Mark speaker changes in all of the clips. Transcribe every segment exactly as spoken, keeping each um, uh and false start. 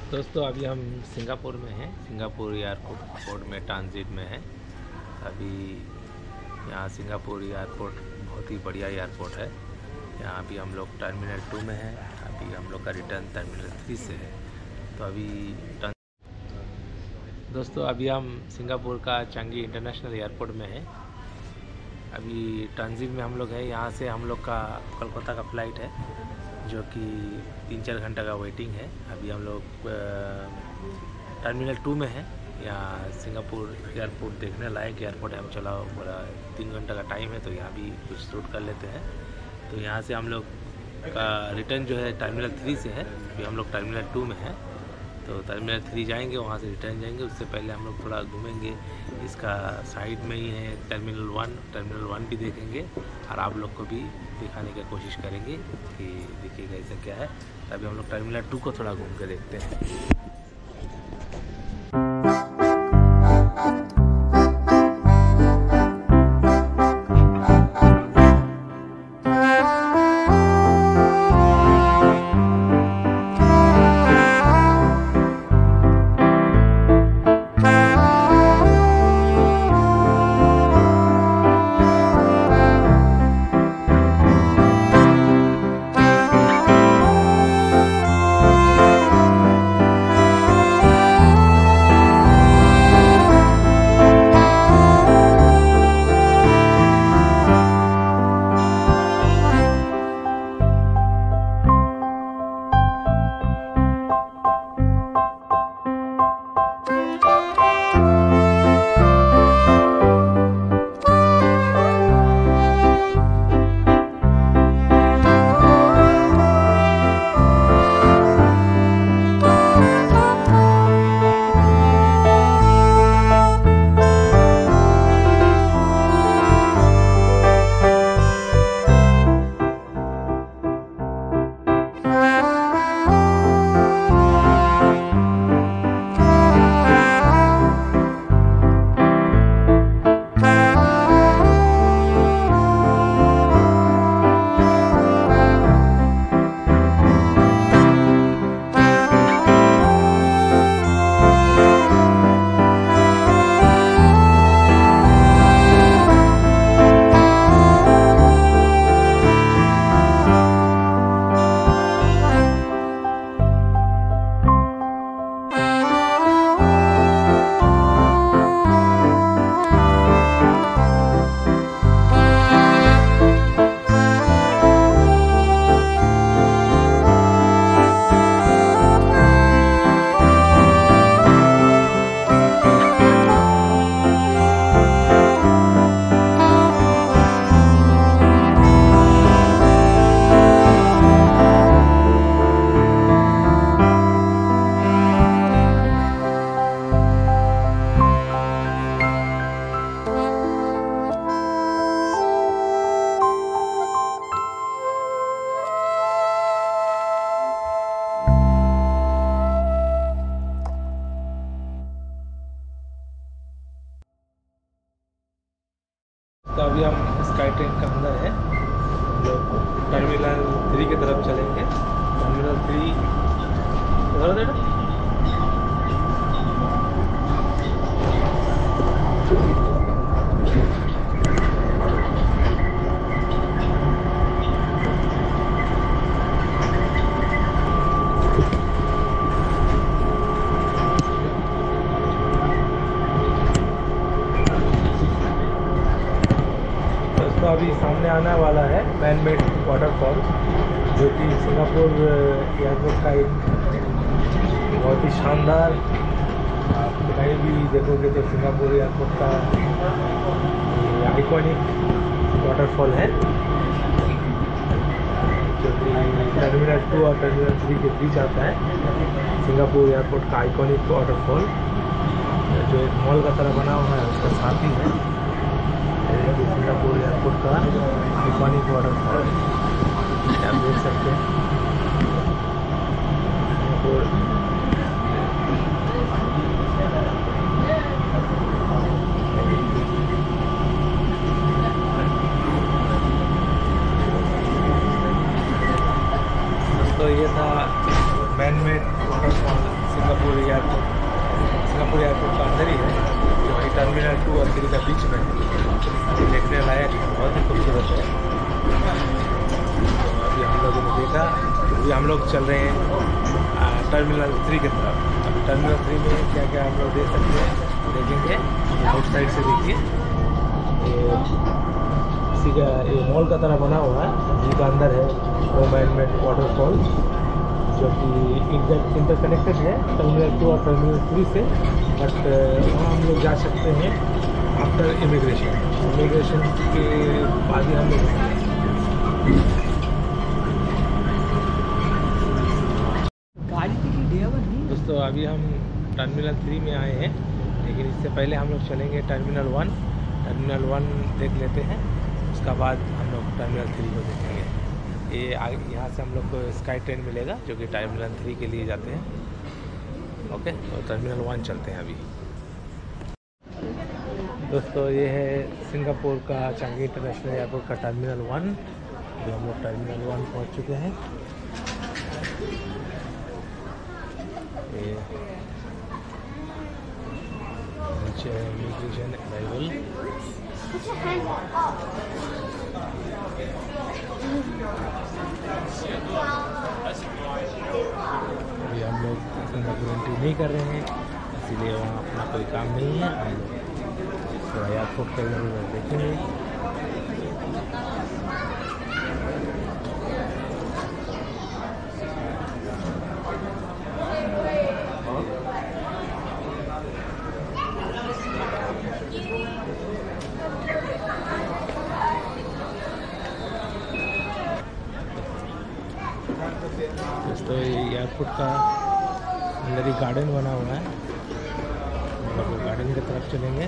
Speaker 1: दोस्तों अभी हम सिंगापुर में हैं। सिंगापुर एयरपोर्ट में ट्रांजिट में है। अभी यहाँ सिंगापुर एयरपोर्ट बहुत ही बढ़िया एयरपोर्ट है। यहाँ अभी हम लोग टर्मिनल टू में हैं। अभी हम लोग का रिटर्न टर्मिनल थ्री से है। तो अभी दोस्तों अभी हम सिंगापुर का चांगी इंटरनेशनल एयरपोर्ट में हैं। अभी ट्रांजिट में हम लोग हैं। यहाँ से हम लोग का कोलकाता का फ़्लाइट है जो कि तीन चार घंटा का वेटिंग है। अभी हम लोग टर्मिनल टू में हैं। यहाँ सिंगापुर एयरपोर्ट देखने लायक एयरपोर्ट है। हम चला पूरा तीन घंटा का टाइम है तो यहाँ भी कुछ शूट कर लेते हैं। तो यहाँ से हम लोग का रिटर्न जो है टर्मिनल थ्री से है। अभी हम लोग टर्मिनल टू में हैं तो टर्मिनल थ्री जाएंगे, वहाँ से रिटर्न जाएंगे। उससे पहले हम लोग थोड़ा घूमेंगे। इसका साइड में ही है टर्मिनल वन। टर्मिनल वन भी देखेंगे और आप लोग को भी दिखाने की कोशिश करेंगे कि देखिएगा ऐसा क्या है। अभी हम लोग टर्मिनल टू को थोड़ा घूम के देखते हैं। तो अभी हम स्काई ट्रेन के अंदर है। हम लोग टर्मिनल थ्री की तरफ चलेंगे। टर्मिनल थ्री उधर देना। अभी सामने आने वाला है मैन मेड वाटरफॉल जो कि सिंगापुर एयरपोर्ट का एक बहुत ही शानदार, आप कहीं भी देखोगे तो सिंगापुर एयरपोर्ट का आइकॉनिक वाटरफॉल है जो कि टर्मिनल टू और टर्मिनल थ्री के बीच आता है। सिंगापुर एयरपोर्ट का आइकॉनिक वाटरफॉल जो एक मॉल का तरह बना हुआ है उसका साथ ही है। सिंगापुर एयरपोर्ट का आइकॉनिक वाटरफॉल आप देख सकते हैं। सिंगापुर तो ये था मैन मेड वाटरफॉल टू और थ्री का बीच में देखने लायक बहुत ही खूबसूरत है। तो अभी हम लोगों ने देखा, अभी हम लोग चल रहे हैं टर्मिनल थ्री की तरफ। अब टर्मिनल थ्री में क्या क्या हम लोग देख सकते हैं, देखेंगे आउट साइड से। देखिए इसी का ये मॉल का तरह बना हुआ है, जिसका अंदर है वो मैन मेड वाटरफॉल, जो कि इंटर इंटरकनेक्टेड है टर्मिनल टू और टर्मिनल थ्री से। बट वहाँ हम लोग जा सकते हैं आफ्टर इमिग्रेशन। इमिग्रेशन के बाद ही हम लोग दोस्तों अभी हम टर्मिनल थ्री में आए हैं, लेकिन इससे पहले हम लोग चलेंगे टर्मिनल वन। टर्मिनल वन देख लेते हैं, उसका बाद हम लोग टर्मिनल थ्री को देखेंगे। ये यहाँ से हम लोग को स्काई ट्रेन मिलेगा जो कि टर्मिनल थ्री के लिए जाते हैं। ओके, तो टर्मिनल वन चलते हैं अभी। दोस्तों ये है सिंगापुर का चांगी इंटरनेशनल एयरपोर्ट का टर्मिनल वन, जो हम लोग टर्मिनल वन पहुँच चुके हैं। ये नीचे इमिग्रेशन अराइवल। अभी हम लोग सिंगापुर एंट्री नहीं कर रहे हैं, इसीलिए वहाँ अपना कोई काम नहीं है। हम लोग थोड़ा एयरपोर्ट के अंदर देखेंगे। दोस्तों ये एयरपोर्ट का अंदर ही गार्डन बना हुआ है, हम लोग गार्डन की तरफ चलेंगे।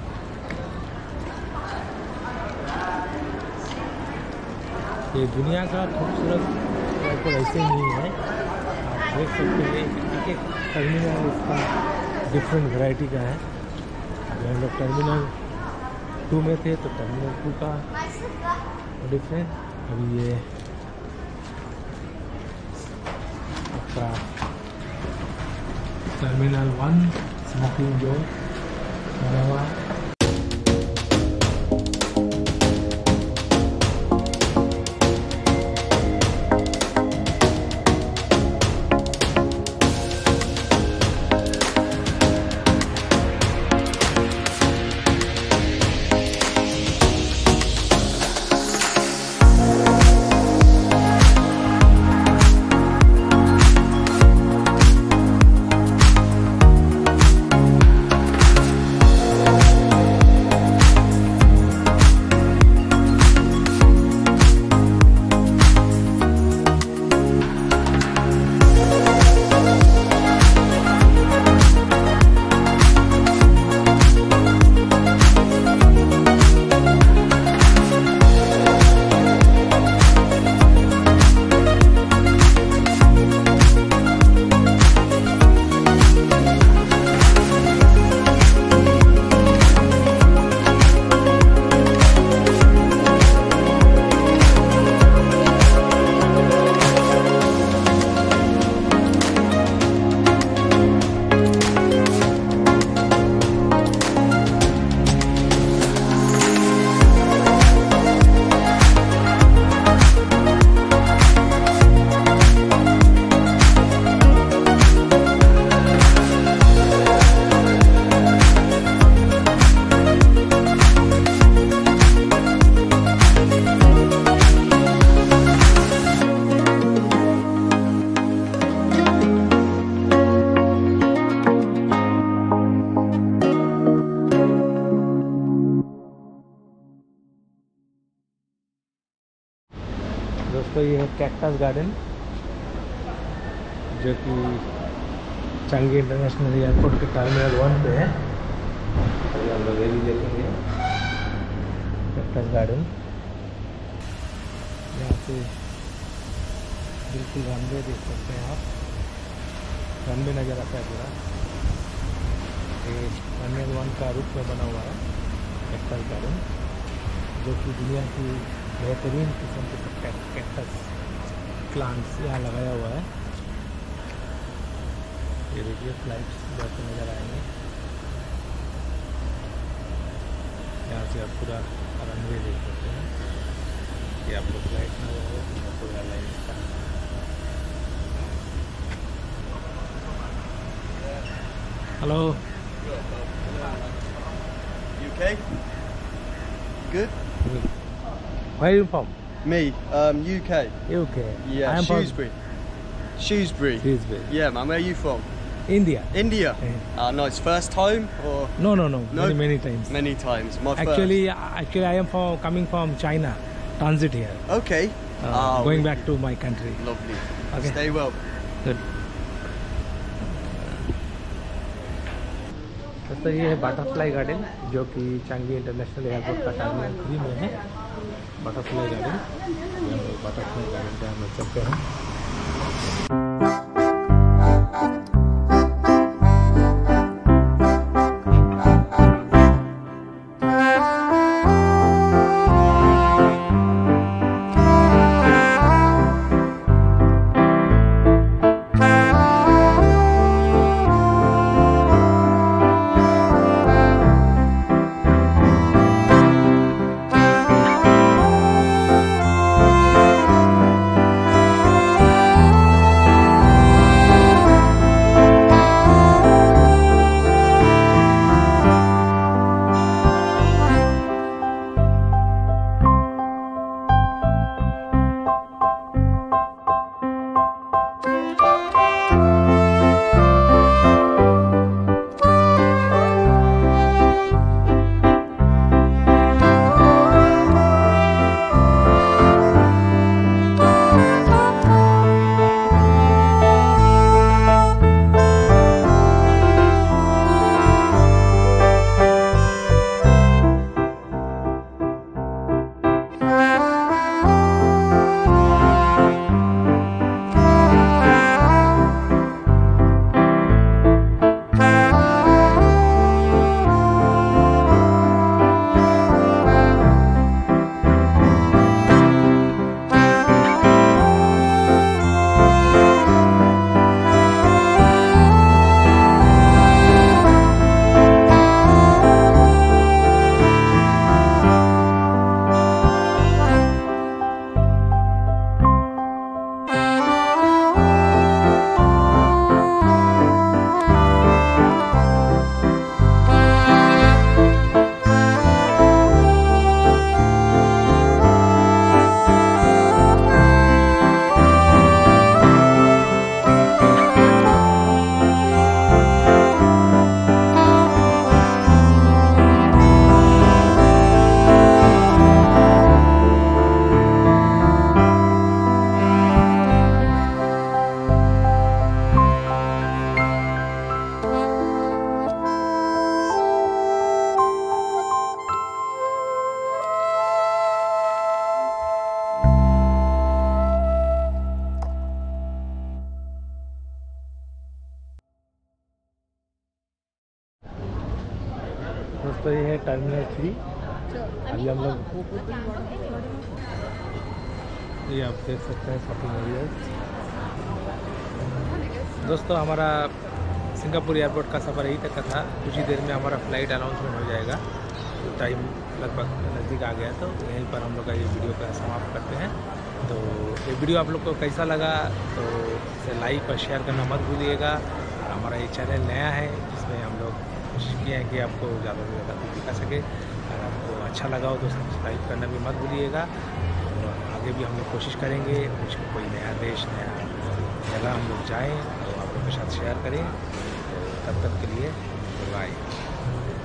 Speaker 1: ये दुनिया का खूबसूरत एयरपोर्ट ऐसे ही नहीं है, आप देख सकते हैं एक एक टर्मिनल इसका डिफरेंट वैरायटी का है। अगर हम लोग टर्मिनल टू में थे तो टर्मिनल टू का डिफरेंट। अभी ये टर्मिनल वन स्मोकिंग जोन बना हुआ है। दोस्तों ये है कैक्टस गार्डन, जो कि चांगी इंटरनेशनल एयरपोर्ट के टर्मिनल वन पे है। अभी हम लोग ये भी देखेंगे कैक्टस गार्डन। यहाँ से बिल्कुल रनवे देख सकते हैं आप, रनवे नज़र आता है पूरा। ये टर्मिनल वन का रूप में बना हुआ है कैक्टस गार्डन, जो कि दुनिया की बेहतरीन किस्म के कैक्टस प्लांट्स यहाँ लगाया हुआ है। ये देखिए फ्लाइट्स जाते नज़र आएंगे। यहाँ से आप पूरा रनवे देख सकते हैं। ये आपको फ्लाइट ना हो सिंगापुर एयरलाइंस का। Hello,
Speaker 2: U K? Good?
Speaker 1: Where are you from?
Speaker 2: Me, um, U K.
Speaker 1: U K.
Speaker 2: Yeah,
Speaker 1: I am
Speaker 2: Shrewsbury. Shrewsbury.
Speaker 1: from Shrewsbury.
Speaker 2: Yeah, man, where are you from?
Speaker 1: India.
Speaker 2: India?
Speaker 1: Yeah.
Speaker 2: Ah, nice. First time or?
Speaker 1: No, no, no.
Speaker 2: No?
Speaker 1: Many, many times.
Speaker 2: Many times. My
Speaker 1: Actually, actually, I am from coming from China, transit here,
Speaker 2: first. Okay.
Speaker 1: uh,
Speaker 2: Ah,
Speaker 1: going
Speaker 2: wicked.
Speaker 1: back to my country.
Speaker 2: Lovely.
Speaker 1: Okay.
Speaker 2: Stay well.
Speaker 1: Good. दोस्तों ये है butterfly garden, जो कि Changi international airport का terminal three में है। Butterfly garden, butterfly garden पे हम लोग चलते हैं। दोस्तों ये है टर्मिनल थ्री। अभी हम लोग ये आप देख सकते हैं शॉपिंग एरिया। दोस्तों हमारा सिंगापुर एयरपोर्ट का सफ़र यही तक का था। कुछ ही देर में हमारा फ़्लाइट अनाउंसमेंट हो जाएगा, तो टाइम लगभग नज़दीक आ गया, तो यहीं पर हम लोग का ये वीडियो का समाप्त करते हैं। तो ये वीडियो आप लोग को कैसा लगा तो इसे लाइक और शेयर करना मत भूलिएगा। हमारा ये चैनल नया है, जिसमें हम लोग कोशिश किए हैं कि आपको ज़्यादा से ज़्यादा कुछ दिखा सके। अगर आपको अच्छा लगा हो तो सब्सक्राइब करना भी मत भूलिएगा। तो आगे भी हम लोग कोशिश करेंगे कुछ कोई नया देश, नया जगह हम लोग जाएँ तो आप लोग के साथ शेयर करें। तो तब तक के लिए बाय।